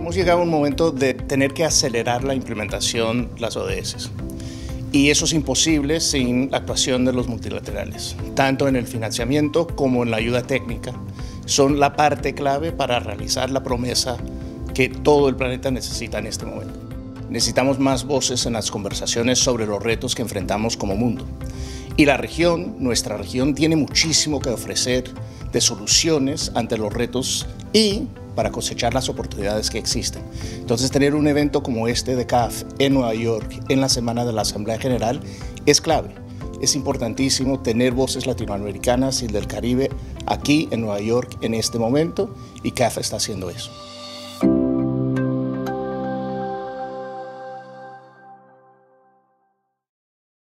hemos llegado a un momento de tener que acelerar la implementación de las ODS. Y eso es imposible sin la actuación de los multilaterales, tanto en el financiamiento como en la ayuda técnica. Son la parte clave para realizar la promesa que todo el planeta necesita en este momento. Necesitamos más voces en las conversaciones sobre los retos que enfrentamos como mundo. Y la región, nuestra región, tiene muchísimo que ofrecer de soluciones ante los retos y para cosechar las oportunidades que existen. Entonces, tener un evento como este de CAF en Nueva York, en la semana de la Asamblea General, es clave. Es importantísimo tener voces latinoamericanas y del Caribe aquí en Nueva York en este momento, y CAF está haciendo eso.